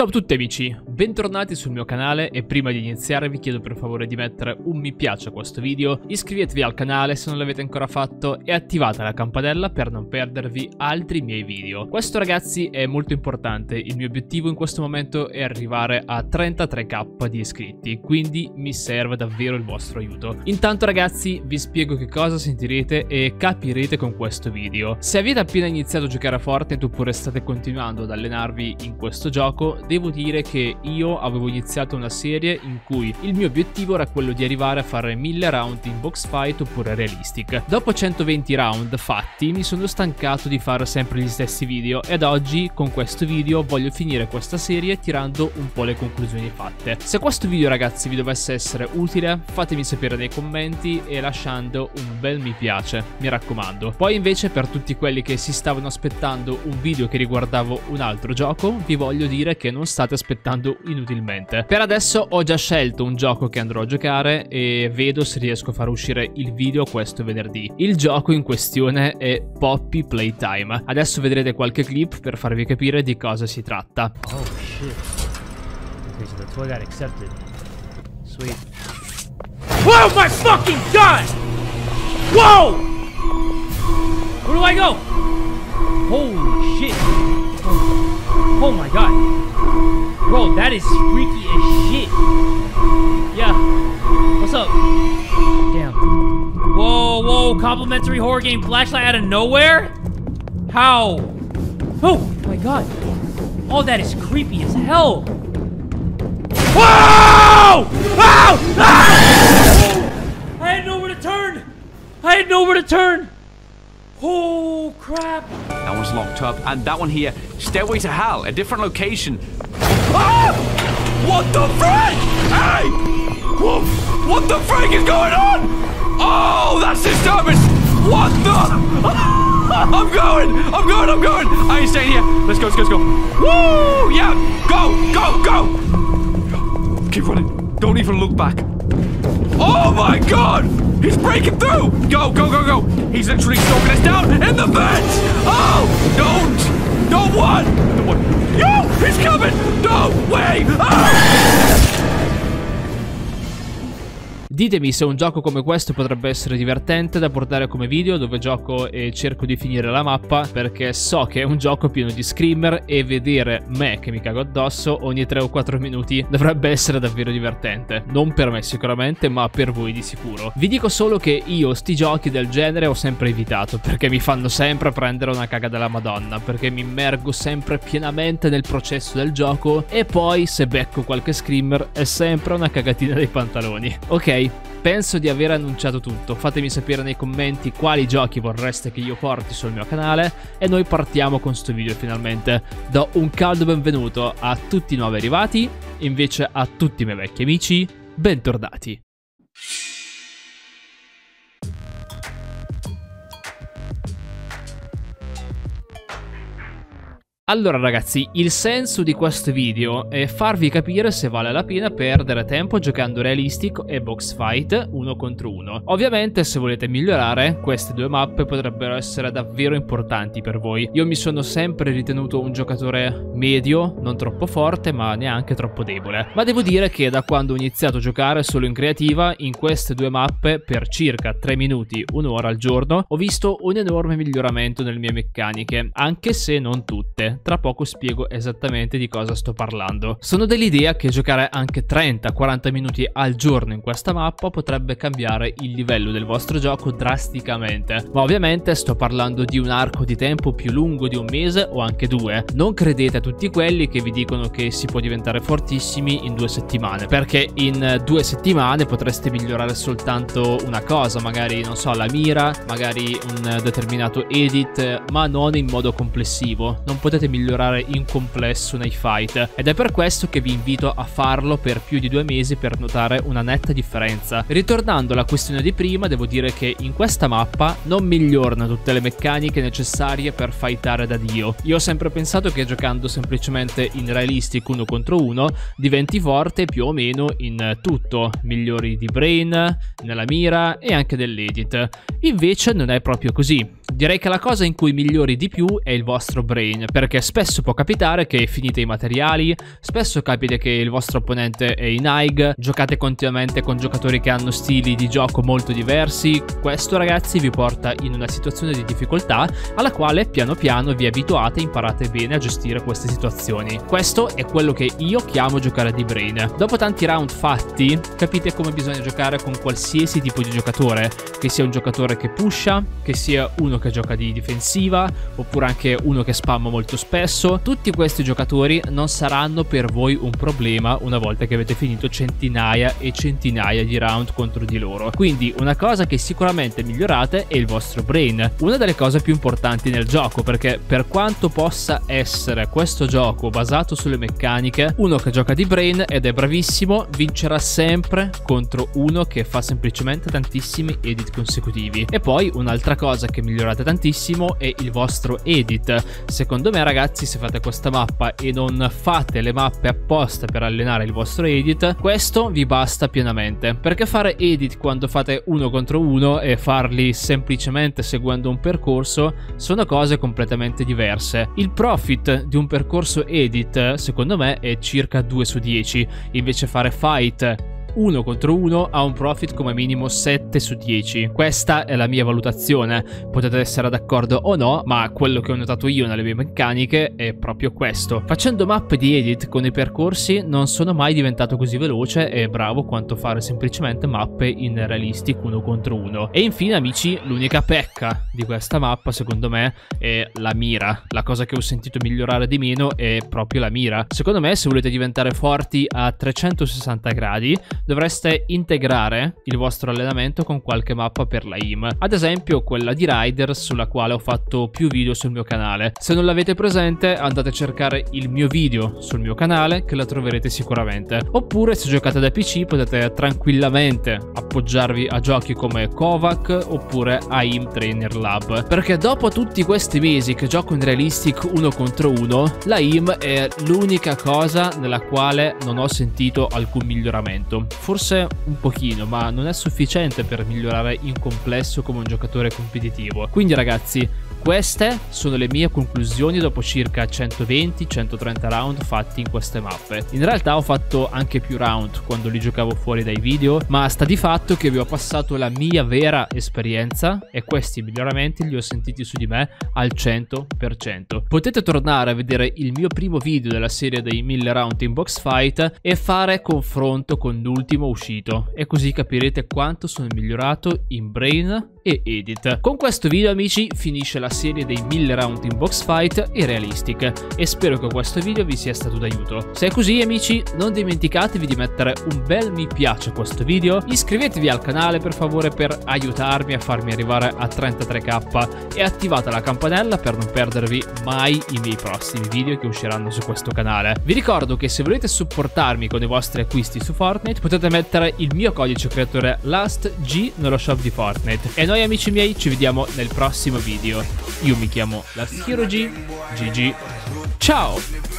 Ciao a tutti amici, bentornati sul mio canale e prima di iniziare vi chiedo per favore di mettere un mi piace a questo video, iscrivetevi al canale se non l'avete ancora fatto e attivate la campanella per non perdervi altri miei video. Questo ragazzi è molto importante, il mio obiettivo in questo momento è arrivare a 33k di iscritti, quindi mi serve davvero il vostro aiuto. Intanto ragazzi vi spiego che cosa sentirete e capirete con questo video. Se avete appena iniziato a giocare a Fortnite oppure state continuando ad allenarvi in questo gioco, devo dire che io avevo iniziato una serie in cui il mio obiettivo era quello di arrivare a fare 1000 round in box fight oppure realistic. Dopo 120 round fatti mi sono stancato di fare sempre gli stessi video ed oggi con questo video voglio finire questa serie tirando un po' le conclusioni fatte. Se questo video ragazzi vi dovesse essere utile fatemi sapere nei commenti e lasciando un bel mi piace, mi raccomando. Poi invece per tutti quelli che si stavano aspettando un video che riguardava un altro gioco vi voglio dire che non state aspettando inutilmente. Per adesso ho già scelto un gioco che andrò a giocare e vedo se riesco a far uscire il video questo venerdì. Il gioco in questione è Poppy Playtime. Adesso vedrete qualche clip per farvi capire di cosa si tratta. Oh shit. Okay, so the toy got accepted. Sweet. Whoa my fucking god! Whoa! Where do I go? Holy shit. Oh my god. Bro, that is freaky as shit. Yeah. What's up? Damn. Whoa, whoa, complimentary horror game flashlight out of nowhere? How? Oh my god. Oh, that is creepy as hell. Whoa! Ow! Ah! I had nowhere to turn. I had nowhere to turn. Oh crap. That one's locked up, and that one here, Stairway to Hell, a different location. Ah! What the frick? Hey! Whoa! What the frick is going on? Oh, that's disturbance! What the? I'm going! I ain't staying here. Let's go. Woo! Yeah! Go! Keep running. Don't even look back. Oh my god! He's breaking through! Go! He's literally stalking us down in the vents! Oh! Don't what? Yo! He's coming! No! Wait! Ah! Ditemi se un gioco come questo potrebbe essere divertente da portare come video dove gioco e cerco di finire la mappa, perché so che è un gioco pieno di screamer e vedere me che mi cago addosso ogni 3 o 4 minuti dovrebbe essere davvero divertente. Non per me sicuramente, ma per voi di sicuro. Vi dico solo che io sti giochi del genere ho sempre evitato perché mi fanno sempre prendere una caga della Madonna, perché mi immergo sempre pienamente nel processo del gioco e poi se becco qualche screamer è sempre una cagatina dei pantaloni. Ok, penso di aver annunciato tutto, fatemi sapere nei commenti quali giochi vorreste che io porti sul mio canale e noi partiamo con sto video finalmente. Do un caldo benvenuto a tutti i nuovi arrivati, invece a tutti i miei vecchi amici, bentornati. Allora ragazzi, il senso di questo video è farvi capire se vale la pena perdere tempo giocando realistic e box fight 1 contro 1. Ovviamente se volete migliorare, queste due mappe potrebbero essere davvero importanti per voi. Io mi sono sempre ritenuto un giocatore medio, non troppo forte ma neanche troppo debole. Ma devo dire che da quando ho iniziato a giocare solo in creativa, in queste due mappe per circa 3 minuti, un'ora al giorno, ho visto un enorme miglioramento nelle mie meccaniche, anche se non tutte. Tra poco spiego esattamente di cosa sto parlando. Sono dell'idea che giocare anche 30-40 minuti al giorno in questa mappa potrebbe cambiare il livello del vostro gioco drasticamente. Ma ovviamente sto parlando di un arco di tempo più lungo di un mese o anche 2. Non credete a tutti quelli che vi dicono che si può diventare fortissimi in 2 settimane, perché in 2 settimane potreste migliorare soltanto una cosa, magari non so, la mira, magari un determinato edit, ma non in modo complessivo. Non potete migliorare in complesso nei fight ed è per questo che vi invito a farlo per più di 2 mesi per notare una netta differenza. Ritornando alla questione di prima, devo dire che in questa mappa non migliorano tutte le meccaniche necessarie per fightare da dio. Io ho sempre pensato che giocando semplicemente in realistic 1 contro 1 diventi forte più o meno in tutto, migliori di brain, nella mira e anche dell'edit. Invece non è proprio così. Direi che la cosa in cui migliori di più è il vostro brain, perché spesso può capitare che finite i materiali, spesso capita che il vostro opponente è in high, giocate continuamente con giocatori che hanno stili di gioco molto diversi. Questo, ragazzi, vi porta in una situazione di difficoltà alla quale piano piano vi abituate e imparate bene a gestire queste situazioni. Questo è quello che io chiamo giocare di brain. Dopo tanti round fatti, capite come bisogna giocare con qualsiasi tipo di giocatore, che sia un giocatore che pusha, che sia uno che gioca di difensiva, oppure anche uno che spamma molto spesso. Tutti questi giocatori non saranno per voi un problema una volta che avete finito centinaia e centinaia di round contro di loro. Quindi una cosa che sicuramente migliorate è il vostro brain, una delle cose più importanti nel gioco, perché per quanto possa essere questo gioco basato sulle meccaniche, uno che gioca di brain ed è bravissimo vincerà sempre contro uno che fa semplicemente tantissimi edit consecutivi. E poi un'altra cosa che migliorate tantissimo è il vostro edit. Secondo me, ragazzi, se fate questa mappa e non fate le mappe apposta per allenare il vostro edit, questo vi basta pienamente, perché fare edit quando fate uno contro uno e farli semplicemente seguendo un percorso sono cose completamente diverse. Il profit di un percorso edit secondo me è circa 2 su 10, invece fare fight 1 contro 1 ha un profit come minimo 7 su 10. Questa è la mia valutazione, potete essere d'accordo o no, ma quello che ho notato io nelle mie meccaniche è proprio questo. Facendo mappe di edit con i percorsi non sono mai diventato così veloce e bravo quanto fare semplicemente mappe in realistic 1 contro 1. E infine, amici, l'unica pecca di questa mappa secondo me è la mira. La cosa che ho sentito migliorare di meno è proprio la mira. Secondo me, se volete diventare forti a 360 gradi dovreste integrare il vostro allenamento con qualche mappa per la aim, ad esempio quella di Riders, sulla quale ho fatto più video sul mio canale. Se non l'avete presente, andate a cercare il mio video sul mio canale, che la troverete sicuramente. Oppure, se giocate da PC, potete tranquillamente appoggiarvi a giochi come Kovac oppure AIM Trainer Lab, perché dopo tutti questi mesi che gioco in realistic 1 contro 1, la AIM è l'unica cosa nella quale non ho sentito alcun miglioramento. Forse un pochino, ma non è sufficiente per migliorare in complesso come un giocatore competitivo. Quindi, ragazzi, queste sono le mie conclusioni dopo circa 120-130 round fatti in queste mappe. In realtà ho fatto anche più round quando li giocavo fuori dai video, ma sta di fatto che vi ho passato la mia vera esperienza e questi miglioramenti li ho sentiti su di me al 100%. Potete tornare a vedere il mio primo video della serie dei 1000 round in box fight e fare confronto con l'ultimo uscito, e così capirete quanto sono migliorato in brain e edit. Con questo video, amici, finisce la serie dei 1000 round in box fight e realistic, e spero che questo video vi sia stato d'aiuto. Se è così, amici, non dimenticatevi di mettere un bel mi piace a questo video, iscrivetevi al canale per favore per aiutarmi a farmi arrivare a 33k e attivate la campanella per non perdervi mai i miei prossimi video che usciranno su questo canale. Vi ricordo che se volete supportarmi con i vostri acquisti su Fortnite potete mettere il mio codice creatore LastG nello shop di Fortnite. E noi, amici miei, ci vediamo nel prossimo video. Io mi chiamo LastHeroG. GG. Ciao!